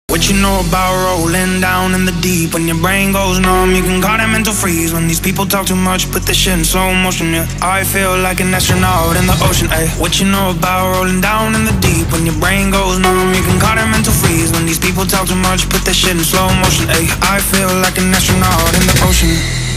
What you know about rolling down in the deep? When your brain goes numb, you can call that mental freeze. When these people talk too much, put this shit in slow motion, yeah. I feel like an astronaut in the ocean, ayy. What you know about rolling down in the deep? When your brain goes numb, you can call that mental freeze. When these people talk too much, put this shit in slow motion, ayy. I feel like an astronaut in the ocean.